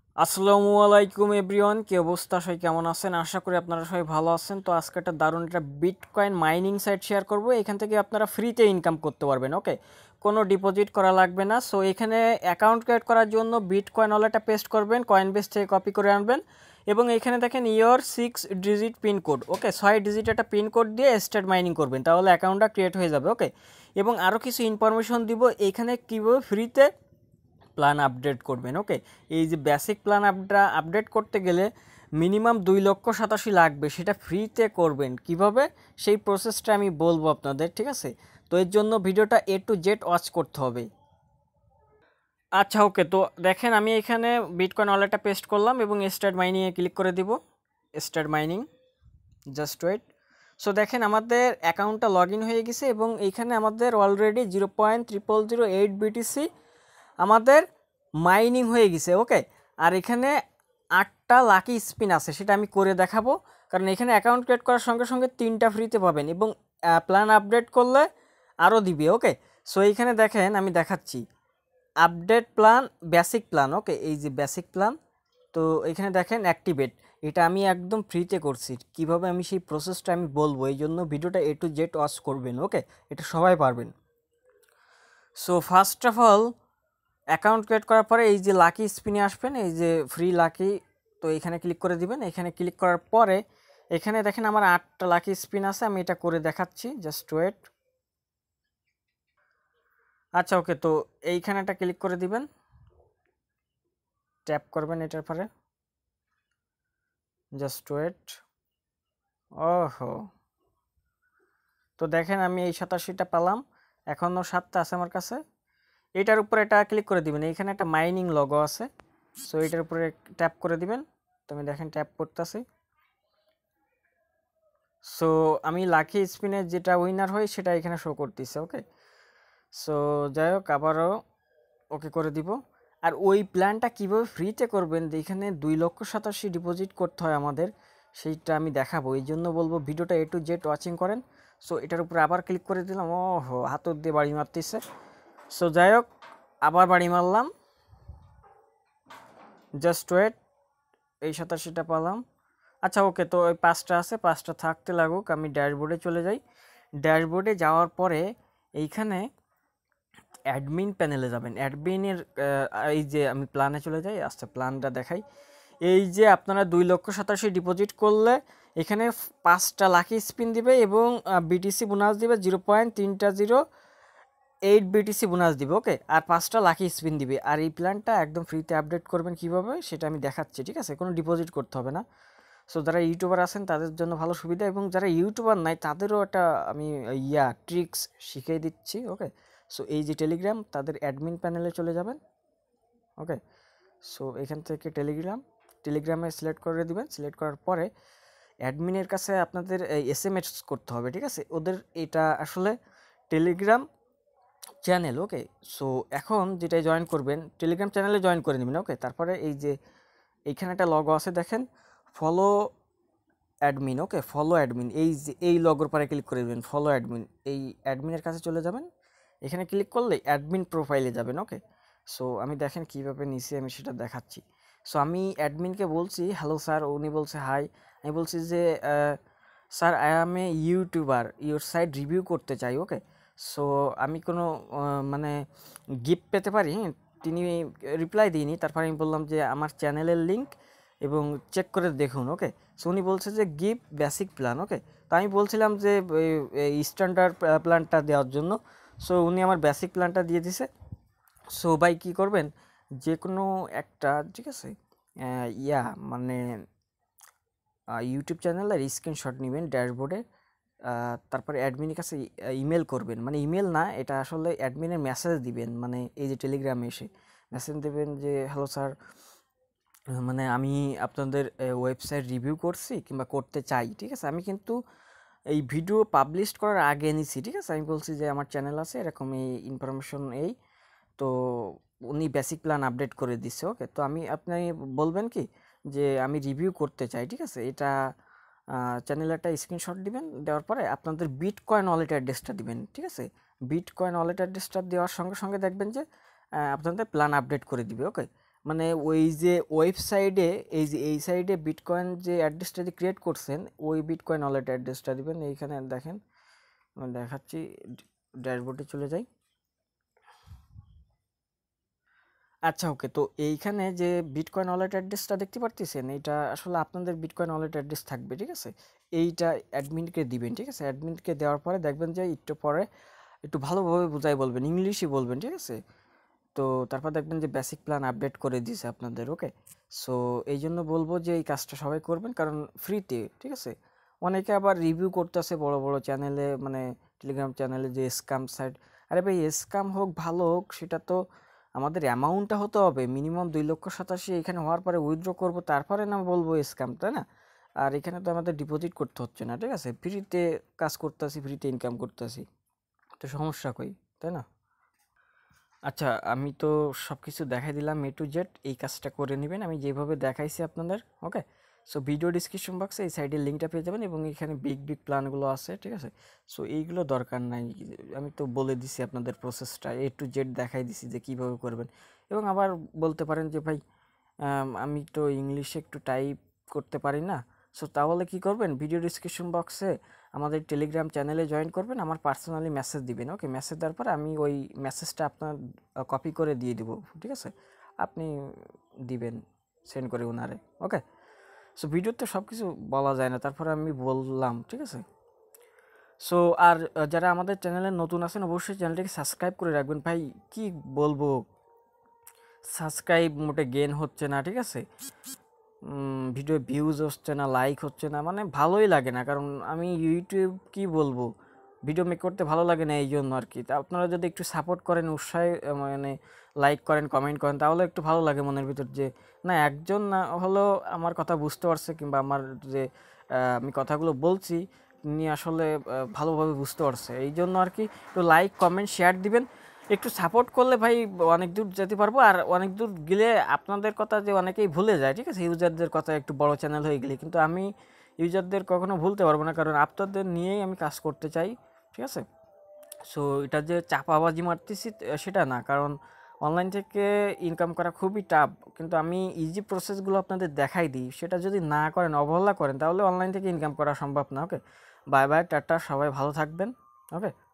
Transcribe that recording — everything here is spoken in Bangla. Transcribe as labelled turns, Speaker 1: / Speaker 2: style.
Speaker 1: আসসালামু আলাইকুম এভরিওয়ান, কি অবস্থা? সবাই কেমন আছেন? আশা করি আপনারা সবাই ভালো আছেন। তো আজকে একটা দারুণ একটা বিটকয়েন মাইনিং সাইট শেয়ার করব। এখান থেকে আপনারা ফ্রিতে ইনকাম করতে পারবেন। ওকে, কোনো ডিপোজিট করা লাগবে না। সো এখানে অ্যাকাউন্ট ক্রিয়েট করার জন্য বিটকয়েন ওয়ালেটটা পেস্ট করবেন, কয়েনবেস থেকে কপি করে আনবেন এবং এখানে দেখেন your 6 digit pincode. Okay, 6 digit একটা পিনকোড দিয়ে স্টার্ট মাইনিং করবেন, তাহলে অ্যাকাউন্টটা ক্রিয়েট হয়ে যাবে। ওকে, এবং আরও কিছু ইনফরমেশন দিব এখানে কীভাবে ফ্রিতে প্ল্যান আপডেট করবেন। ওকে, এই যে বেসিক প্ল্যান আপডেট করতে গেলে মিনিমাম 2,87,000 লাগবে, সেটা ফ্রিতে করবেন কিভাবে সেই প্রসেসটা আমি বলবো আপনাদের, ঠিক আছে? তো এর জন্য ভিডিওটা A to Z ওয়াচ করতে হবে। আচ্ছা, ওকে, তো দেখেন আমি এখানে বিটকয়েন ওয়ালেটটা পেস্ট করলাম এবং স্টার্ট মাইনিংয়ে ক্লিক করে দিব। Start mining, just wait. So দেখেন আমাদের অ্যাকাউন্টটা লগ ইন হয়ে গেছে এবং এইখানে আমাদের অলরেডি 0.0008 BTC আমাদের মাইনিং হয়ে গেছে। ওকে, আর এখানে 8টা লাকি স্পিন আছে, সেটা আমি করে দেখাবো, কারণ এখানে অ্যাকাউন্ট ক্রিয়েট করার সঙ্গে সঙ্গে 3টা ফ্রিতে পাবেন এবং প্ল্যান আপডেট করলে আরও দিবে। ওকে, সো এইখানে দেখেন আমি দেখাচ্ছি update plan, basic plan. Okay, এই যে বেসিক প্ল্যান, তো এখানে দেখেন অ্যাক্টিভেট, এটা আমি একদম ফ্রিতে করছি। কিভাবে আমি সেই প্রসেসটা আমি বলবো, এই জন্য ভিডিওটা A to Z ওয়াচ করবেন। ওকে, এটা সবাই পারবেন। So first of all account create করার পরে এই যে লাকি স্পিনে আসবেন, এই যে ফ্রি লাকি, তো এখানে ক্লিক করে দিবেন। এখানে ক্লিক করার পরে এখানে দেখেন আমার 8টা লাকি স্পিন আছে, আমি এটা করে দেখাচ্ছি, জাস্ট ওয়েট। আচ্ছা, ওকে, তো এইখানে একটা ক্লিক করে দিবেন, ট্যাপ করবেন এটার পরে, জাস্ট ওয়েট। ওহো, তো দেখেন আমি এই 87টা পেলাম, এখনও 7টা আছে আমার কাছে। এটার উপরে এটা ক্লিক করে দিবেন, এইখানে একটা মাইনিং লগো আছে, সো এটার উপরে ট্যাপ করে দিবেন। তো আমি দেখেন ট্যাপ করতেছি। সো আমি লাকি স্পিনের যেটা উইনার হয় সেটা এখানে শো করতেছে। ওকে, সো যাই হোক, আবারও ওকে করে দিব। আর ওই প্ল্যানটা কীভাবে ফ্রিতে করবেন, এখানে 2,87,000 ডিপোজিট করতে হয় আমাদের, সেইটা আমি দেখাবো। এই জন্য বলবো ভিডিওটা A to Z ওয়াচিং করেন। সো এটার উপরে আবার ক্লিক করে দিলাম। ওহো, হাতর দিয়ে বাড়ি মারতেছে। সো যাই হোক, আবার বাড়ি মারলাম, জাস্ট ওয়েট। এই 87টা পেলাম। আচ্ছা, ওকে, তো ওই 5টা আছে, 5টা থাকতে লাগুক। আমি ড্যাশবোর্ডে চলে যাই। ড্যাশবোর্ডে যাওয়ার পরে এইখানে অ্যাডমিন প্যানেলে যাবেন। অ্যাডমিনের এই যে আমি প্ল্যানে চলে যাই, আচ্ছা প্ল্যানটা দেখাই। এই যে আপনারা 2,87,000 ডিপোজিট করলে এখানে 5টা লাকি স্পিন দিবে এবং বিটিসি বোনাস দিবে 0.308 বিটিসি বোনাস দিবে। ওকে, আর 5টা লাকি স্পিন দিবে। আর এই প্ল্যানটা একদম ফ্রিতে আপডেট করবেন কীভাবে সেটা আমি দেখাচ্ছি, ঠিক আছে? কোনো ডিপোজিট করতে হবে না। সো যারা ইউটিউবার আছেন তাদের জন্য ভালো সুবিধা, এবং যারা ইউটিউবার নাই তাদেরও একটা আমি ট্রিক্স শিখিয়ে দিচ্ছি। ওকে, সো এই যে টেলিগ্রাম, তাদের অ্যাডমিন প্যানেলে চলে যাবেন। ওকে, সো এখান থেকে টেলিগ্রামে সিলেক্ট করে দিবেন। সিলেক্ট করার পরে অ্যাডমিনের কাছে আপনাদের SMS করতে হবে, ঠিক আছে? ওদের এটা আসলে টেলিগ্রাম চ্যানেল। ওকে, সো এখন যেটাই জয়েন করবেন, টেলিগ্রাম চ্যানেলে জয়েন করে নেবেন। ওকে, তারপরে এই যে এইখানে একটা লগো আছে দেখেন, follow admin. Okay, follow admin, এই যে এই লগোর পরে ক্লিক করে দেবেন, ফলো অ্যাডমিন। এই অ্যাডমিনের কাছে চলে যাবেন, এখানে ক্লিক করলে অ্যাডমিন প্রোফাইলে যাবেন। ওকে, সো আমি দেখেন কীভাবে নিচে আমি সেটা দেখাচ্ছি। সো আমি অ্যাডমিনকে বলছি হ্যালো স্যার, উনি বলছে হাই। আমি বলছি যে sir I am a YouTuber, your site review করতে চাই। ওকে, সো আমি কোনো মানে গিফট পেতে পারি? তিনি রিপ্লাই দিইনি। তারপর আমি বললাম যে আমার চ্যানেলের লিঙ্ক এবং চেক করে দেখুন। ওকে, সো উনি বলছে যে গিভ বেসিক প্ল্যান। ওকে, তো আমি বলছিলাম যে স্ট্যান্ডার্ড প্ল্যানটা দেওয়ার জন্য। সো উনি আমার বেসিক প্ল্যানটা দিয়ে দিছে। সো ভাই কী করবেন, যে কোনো একটা, ঠিক আছে, মানে ইউটিউব চ্যানেলের স্ক্রিনশট নেবেন ড্যাশবোর্ডে, তারপরে অ্যাডমিনের কাছে ইমেল করবেন, মানে ইমেল না, এটা আসলে অ্যাডমিনের মেসেজ দিবেন, মানে এই যে টেলিগ্রামে এসে মেসেজ দেবেন যে হ্যালো স্যার, মানে আমি আপনাদের ওয়েবসাইট রিভিউ করছি কিংবা করতে চাই, ঠিক আছে? আমি কিন্তু এই ভিডিও পাবলিশ করার আগে নিছি, ঠিক আছে? আমি বলছি যে আমার চ্যানেল আছে, এরকম এই ইনফরমেশন এই, তো উনি বেসিক প্ল্যান আপডেট করে দিচ্ছে। ওকে, তো আপনি বলবেন কি যে আমি রিভিউ করতে চাই, ঠিক আছে? এটা চ্যানেলে একটা স্ক্রিনশট দিবেন, দেওয়ার পরে আপনাদের বিটকয়েন ওয়ালেট অ্যাড্রেসটা দিবেন, ঠিক আছে? বিটকয়েন ওয়ালেট অ্যাড্রেসটা দেওয়ার সঙ্গে সঙ্গে দেখবেন যে আপনাদের প্ল্যান আপডেট করে দিবে। ওকে, মানে ওই যে ওয়েবসাইটে এই সাইডে বিটকয়েন যে অ্যাড্রেসটা যে ক্রিয়েট করছেন ওই বিটকয়েন ওয়ালেট অ্যাড্রেসটা দিবেন। এইখানে দেখেন আমি দেখাচ্ছি, ড্যাশবোর্ডে চলে যাই। আচ্ছা ওকে, তো এইখানে যে বিটকয়েন ওয়ালেট অ্যাড্রেসটা দেখতে পারতেছেন, এটা আসলে আপনাদের বিটকয়েন ওয়ালেট অ্যাড্রেস থাকবে, ঠিক আছে? এইটা অ্যাডমিনকে দিবেন, ঠিক আছে? অ্যাডমিনকে দেওয়ার পরে দেখবেন যে একটু পরে একটু ভালোভাবে বুঝাই বলবেন, ইংলিশই বলবেন, ঠিক আছে? তো তারপর দেখবেন যে বেসিক প্ল্যান আপডেট করে দিয়েছে আপনাদের, ওকে? সো এই জন্য বলবো যে এই কাজটা সবাই করবেন, কারণ ফ্রিতে, ঠিক আছে? অনেকে আবার রিভিউ করতেছে বড় বড় চ্যানেলে, মানে টেলিগ্রাম চ্যানেলে, যে স্ক্যাম সাইট। আরে ভাই, স্ক্যাম হোক ভালো হোক, সেটা তো আমাদের অ্যামাউন্টটা হতে হবে মিনিমাম 2,87,000। এখানে হওয়ার পরে উইথড্র করব, তারপরে না বলবো স্ক্যাম, তাই না? আর এখানে তো আমাদের ডিপোজিট করতে হচ্ছে না, ঠিক আছে? ফ্রিতে কাজ করতেছি, ফ্রিতে ইনকাম করতেছি, তো সমস্যা কই, তাই না? আচ্ছা, আমি তো সব কিছু দেখাই দিলাম এ টু জেড। এই কাজটা করে নেবেন আমি যেভাবে দেখাইছি আপনাদের, ওকে? সো ভিডিও ডিসক্রিপশন বক্সে এই সাইডের লিঙ্কটা পেয়ে যাবেন, এবং এখানে বিগ বিগ প্ল্যানগুলো আছে, ঠিক আছে? সো এইগুলো দরকার নাই, আমি তো বলে দিছি আপনাদের প্রসেসটা এ টু জেড দেখাই দিছি যে কীভাবে করবেন। এবং আবার বলতে পারেন যে ভাই আমি তো ইংলিশে একটু টাইপ করতে পারি না। সো তাহলে কী করবেন, ভিডিও ডিসক্রিপশন বক্সে আমাদের টেলিগ্রাম চ্যানেলে জয়েন করবেন, আমার পার্সোনালি মেসেজ দিবেন, ওকে? মেসেজ দেওয়ার পরে আমি ওই মেসেজটা আপনার কপি করে দিয়ে দিব, ঠিক আছে? আপনি দিবেন সেন্ড করে ওনারে, ওকে? সো ভিডিওতে সব কিছু বলা যায় না, তারপরে আমি বললাম, ঠিক আছে? সো আর যারা আমাদের চ্যানেলে নতুন আছেন অবশ্যই চ্যানেলটিকে সাবস্ক্রাইব করে রাখবেন। ভাই কি বলবো, সাবস্ক্রাইব মোটে গেন হচ্ছে না, ঠিক আছে? ভিডিও ভিউজ হচ্ছে না, লাইক হচ্ছে না, মানে ভালোই লাগে না। কারণ আমি ইউটিউব কি বলবো, ভিডিও মেক করতে ভালো লাগে না, এই জন্য আর কি। তা আপনারা যদি একটু সাপোর্ট করেন, উৎসাহ মানে লাইক করেন, কমেন্ট করেন, তাহলে একটু ভালো লাগে মনের ভিতর, যে না একজন না হলেও আমার কথা বুঝতে পারছে, কিংবা আমার যে আমি কথাগুলো বলছি তিনি আসলে ভালোভাবে বুঝতে পারছে। এই জন্য আর কি একটু লাইক কমেন্ট শেয়ার দিবেন, একটু সাপোর্ট করলে ভাই অনেক দূর যেতে পারবো। আর অনেক দূর গেলে আপনাদের কথা যে অনেকেই ভুলে যায়, ঠিক আছে? ইউজারদের কথা, একটু বড় চ্যানেল হয়ে গেলে, কিন্তু আমি ইউজারদের কখনো ভুলতে পারবো না, কারণ আপনাদের নিয়েই আমি কাজ করতে চাই, ঠিক আছে? সো এটা যে চাপাবাজি মারতেছি সেটা না, কারণ অনলাইন থেকে ইনকাম করা খুবই টাফ, কিন্তু আমি ইজি প্রসেসগুলো আপনাদের দেখাই দিই। সেটা যদি না করেন, অবহেলা করেন, তাহলে অনলাইন থেকে ইনকাম করা সম্ভব না, ওকে? বাই বাই, টাটা, সবাই ভালো থাকবেন, ওকে?